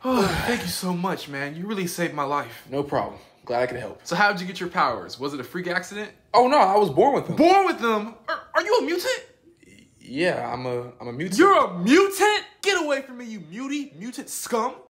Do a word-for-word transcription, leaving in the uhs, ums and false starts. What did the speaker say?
Oh, thank you so much, man. You really saved my life. No problem. Glad I could help. So how did you get your powers? Was it a freak accident? Oh, no, I was born with them. Born with them? Are, are you a mutant? Yeah, I'm a, I'm a mutant. You're a mutant? Get away from me, you mutie, mutant scum.